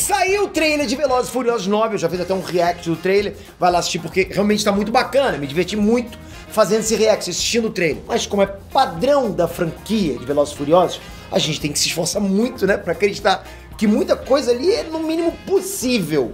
Saiu o trailer de Velozes e Furiosos 9, eu já fiz até um react do trailer, vai lá assistir porque realmente tá muito bacana, me diverti muito fazendo esse react, assistindo o trailer. Mas como é padrão da franquia de Velozes e Furiosos, a gente tem que se esforçar muito, né, pra acreditar que muita coisa ali é no mínimo possível.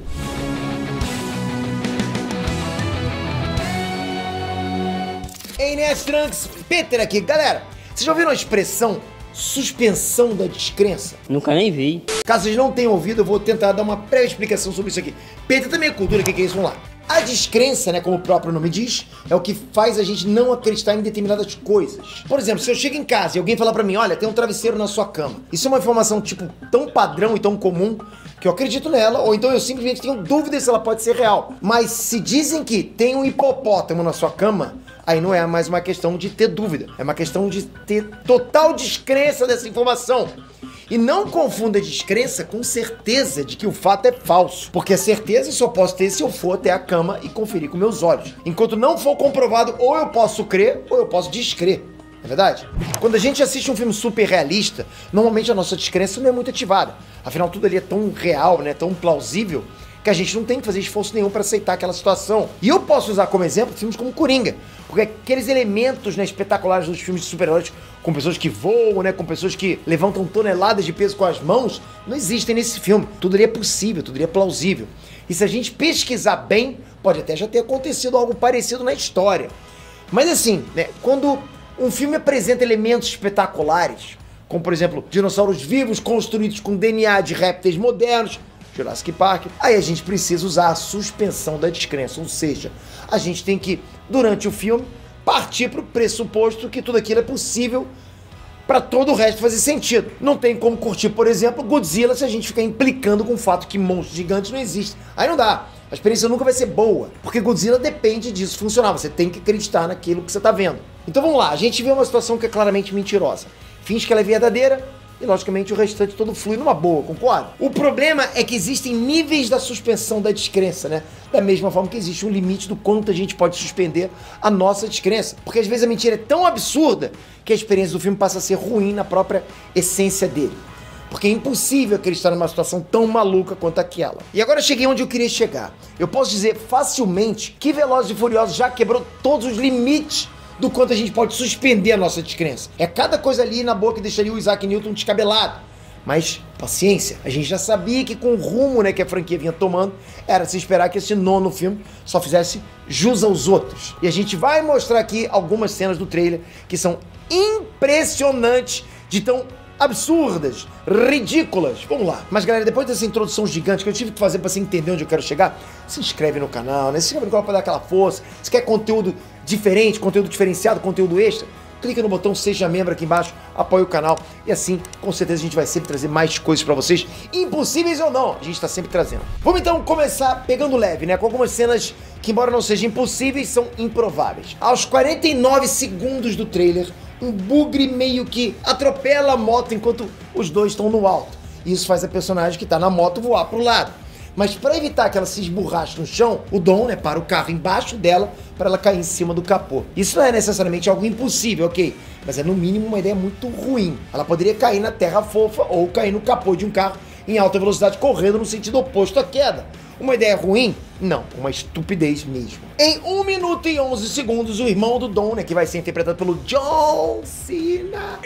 Ei, Nerd Trunks, Peter aqui. Galera, vocês já ouviram a expressão suspensão da descrença? Nunca nem vi. Caso vocês não tenham ouvido, eu vou tentar dar uma breve explicação sobre isso aqui. Peter também é cultura, o que é isso? Vamos lá. A descrença, né, como o próprio nome diz, é o que faz a gente não acreditar em determinadas coisas. Por exemplo, se eu chego em casa e alguém falar pra mim, olha, tem um travesseiro na sua cama. Isso é uma informação, tipo, tão padrão e tão comum que eu acredito nela, ou então eu simplesmente tenho dúvida se ela pode ser real. Mas se dizem que tem um hipopótamo na sua cama, aí não é mais uma questão de ter dúvida, é uma questão de ter total descrença dessa informação. E não confunda descrença com certeza de que o fato é falso, porque a certeza só posso ter se eu for até a cama e conferir com meus olhos. Enquanto não for comprovado, ou eu posso crer, ou eu posso descrer. Não é verdade? Quando a gente assiste um filme super realista, normalmente a nossa descrença não é muito ativada. Afinal, tudo ali é tão real, né, tão plausível, que a gente não tem que fazer esforço nenhum para aceitar aquela situação. E eu posso usar como exemplo filmes como Coringa, porque aqueles elementos, né, espetaculares dos filmes de super-heróis, com pessoas que voam, né, com pessoas que levantam toneladas de peso com as mãos, não existem nesse filme. Tudo ali é possível, tudo ali é plausível. E se a gente pesquisar bem, pode até já ter acontecido algo parecido na história. Mas assim, né, quando um filme apresenta elementos espetaculares, como por exemplo, dinossauros vivos construídos com DNA de répteis modernos, Jurassic Park, aí a gente precisa usar a suspensão da descrença, ou seja, a gente tem que, durante o filme, partir para o pressuposto que tudo aquilo é possível para todo o resto fazer sentido. Não tem como curtir, por exemplo, Godzilla se a gente ficar implicando com o fato que monstros gigantes não existem. Aí não dá. A experiência nunca vai ser boa, porque Godzilla depende disso funcionar, você tem que acreditar naquilo que você está vendo. Então vamos lá, a gente vê uma situação que é claramente mentirosa. Finge que ela é verdadeira, e logicamente o restante todo flui numa boa, concorda? O problema é que existem níveis da suspensão da descrença, né? Da mesma forma que existe um limite do quanto a gente pode suspender a nossa descrença. Porque às vezes a mentira é tão absurda que a experiência do filme passa a ser ruim na própria essência dele. Porque é impossível acreditar numa situação tão maluca quanto aquela. E agora eu cheguei onde eu queria chegar. Eu posso dizer facilmente que Velozes e Furiosos já quebrou todos os limites do quanto a gente pode suspender a nossa descrença. É cada coisa ali na boa que deixaria o Isaac Newton descabelado. Mas, paciência, a gente já sabia que com o rumo, né, que a franquia vinha tomando, era se esperar que esse nono filme só fizesse jus aos outros. E a gente vai mostrar aqui algumas cenas do trailer que são impressionantes de tão absurdas, ridículas. Vamos lá. Mas galera, depois dessa introdução gigante que eu tive que fazer pra você entender onde eu quero chegar, se inscreve no canal, né? Se inscreve no canal pra dar aquela força. Se quer conteúdo diferente, conteúdo diferenciado, conteúdo extra, clica no botão Seja Membro aqui embaixo, apoia o canal e assim, com certeza, a gente vai sempre trazer mais coisas pra vocês, impossíveis ou não, a gente tá sempre trazendo. Vamos então começar pegando leve, né? Com algumas cenas que, embora não sejam impossíveis, são improváveis. Aos 49 segundos do trailer, um bugre meio que atropela a moto enquanto os dois estão no alto. Isso faz a personagem que tá na moto voar pro lado. Mas para evitar que ela se esborrache no chão, o Dom, né, para o carro embaixo dela para ela cair em cima do capô. Isso não é necessariamente algo impossível, ok? Mas é no mínimo uma ideia muito ruim. Ela poderia cair na terra fofa ou cair no capô de um carro em alta velocidade correndo no sentido oposto à queda. Uma ideia ruim? Não, uma estupidez mesmo. Em 1 minuto e 11 segundos, o irmão do Dom, né, que vai ser interpretado pelo John Cena,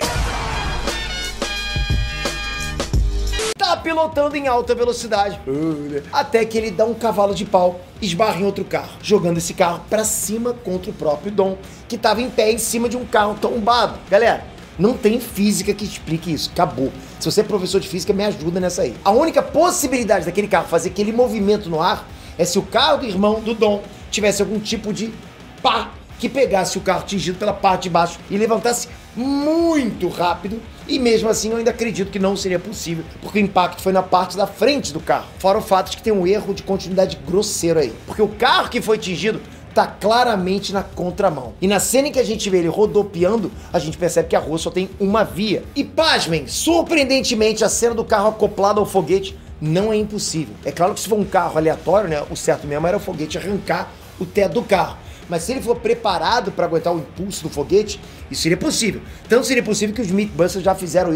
tá pilotando em alta velocidade, até que ele dá um cavalo de pau, esbarra em outro carro, jogando esse carro pra cima contra o próprio Dom, que tava em pé em cima de um carro tombado. Galera, não tem física que explique isso, acabou. Se você é professor de física, me ajuda nessa aí. A única possibilidade daquele carro fazer aquele movimento no ar é se o carro do irmão do Dom tivesse algum tipo de pá que pegasse o carro atingido pela parte de baixo e levantasse muito rápido. E mesmo assim eu ainda acredito que não seria possível, porque o impacto foi na parte da frente do carro. Fora o fato de que tem um erro de continuidade grosseiro aí, porque o carro que foi atingido tá claramente na contramão. E na cena em que a gente vê ele rodopiando, a gente percebe que a rua só tem uma via. E pasmem, surpreendentemente, a cena do carro acoplado ao foguete não é impossível. É claro que se for um carro aleatório, né, o certo mesmo era o foguete arrancar o teto do carro. Mas se ele for preparado para aguentar o impulso do foguete, isso seria possível. Tanto seria possível que os Mythbusters já fizeram isso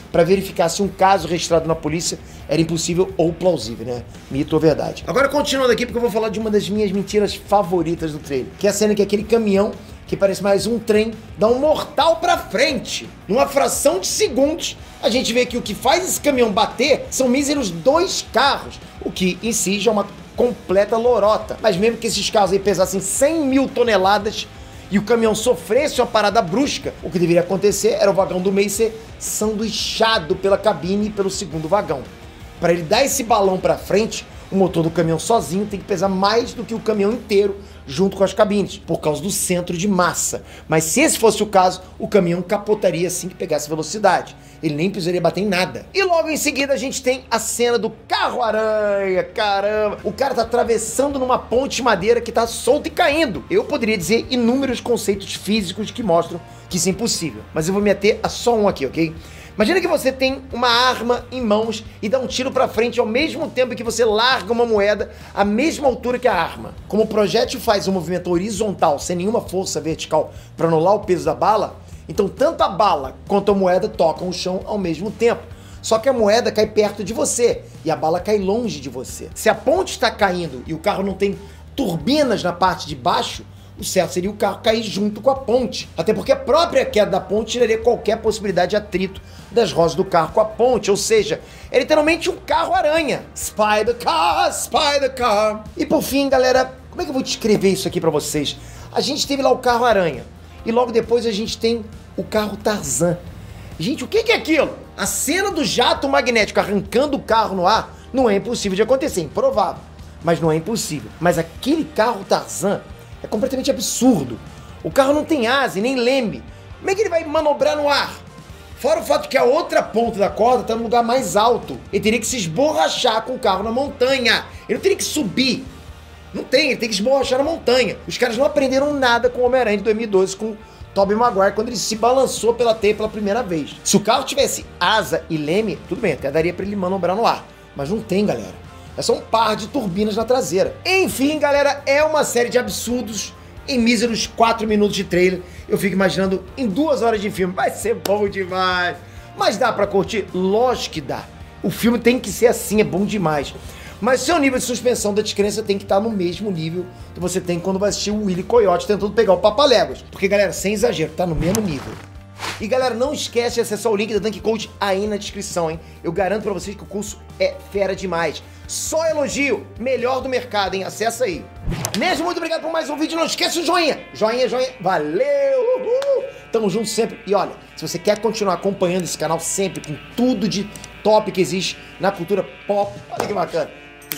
para verificar se um caso registrado na polícia era impossível ou plausível, né? Mito ou verdade. Agora continuando aqui, porque eu vou falar de uma das minhas mentiras favoritas do trailer, que é a cena que aquele caminhão, que parece mais um trem, dá um mortal pra frente. Numa fração de segundos, a gente vê que o que faz esse caminhão bater são míseros 2 carros, o que em si já é uma completa lorota. Mas mesmo que esses carros aí pesassem 100 mil toneladas e o caminhão sofresse uma parada brusca, o que deveria acontecer era o vagão do meio ser sanduichado pela cabine e pelo segundo vagão. Para ele dar esse balão pra frente, o motor do caminhão sozinho tem que pesar mais do que o caminhão inteiro junto com as cabines, por causa do centro de massa. Mas se esse fosse o caso, o caminhão capotaria assim que pegasse velocidade. Ele nem precisaria bater em nada. E logo em seguida a gente tem a cena do carro-aranha. Caramba! O cara tá atravessando numa ponte de madeira que tá solta e caindo. Eu poderia dizer inúmeros conceitos físicos que mostram que isso é impossível. Mas eu vou me ater a só um aqui, ok? Imagina que você tem uma arma em mãos e dá um tiro pra frente ao mesmo tempo que você larga uma moeda à mesma altura que a arma. Como o projétil faz um movimento horizontal sem nenhuma força vertical para anular o peso da bala, então tanto a bala quanto a moeda tocam o chão ao mesmo tempo. Só que a moeda cai perto de você e a bala cai longe de você. Se a ponte está caindo e o carro não tem turbinas na parte de baixo, o certo seria o carro cair junto com a ponte. Até porque a própria queda da ponte tiraria qualquer possibilidade de atrito das rodas do carro com a ponte. Ou seja, é literalmente um carro-aranha. Spider car, spider car. E por fim, galera, como é que eu vou descrever isso aqui pra vocês? A gente teve lá o carro-aranha. E logo depois a gente tem o carro Tarzan. Gente, o que é aquilo? A cena do jato magnético arrancando o carro no ar não é impossível de acontecer, improvável. Mas não é impossível. Mas aquele carro Tarzan é completamente absurdo. O carro não tem asa e nem leme. Como é que ele vai manobrar no ar? Fora o fato que a outra ponta da corda está no lugar mais alto. Ele teria que se esborrachar com o carro na montanha. Ele não teria que subir. Não tem, ele tem que esborrachar na montanha. Os caras não aprenderam nada com o Homem-Aranha de 2012, com Tobey Maguire, quando ele se balançou pela teia pela primeira vez. Se o carro tivesse asa e leme, tudo bem, até daria para ele manobrar no ar. Mas não tem, galera. É só um par de turbinas na traseira. Enfim, galera, é uma série de absurdos em míseros 4 minutos de trailer. Eu fico imaginando em 2 horas de filme. Vai ser bom demais. Mas dá pra curtir? Lógico que dá. O filme tem que ser assim, é bom demais. Mas seu nível de suspensão da descrença tem que estar no mesmo nível que você tem quando vai assistir o Willy Coyote tentando pegar o Papaléguas. Porque, galera, sem exagero, tá no mesmo nível. E galera, não esquece de acessar o link da Dunk Code aí na descrição, hein? Eu garanto pra vocês que o curso é fera demais. Só elogio, melhor do mercado, hein? Acessa aí. Mesmo, muito obrigado por mais um vídeo. Não esqueça o joinha. Joinha, joinha. Valeu! Uhul! Tamo junto sempre. E olha, se você quer continuar acompanhando esse canal sempre, com tudo de top que existe na cultura pop, olha que bacana.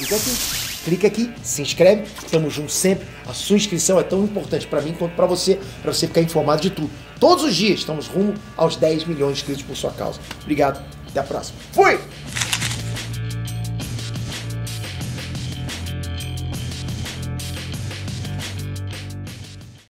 Clica aqui, se inscreve, tamo junto sempre. A sua inscrição é tão importante pra mim quanto pra você ficar informado de tudo. Todos os dias estamos rumo aos 10 milhões de inscritos por sua causa. Obrigado, até a próxima. Fui!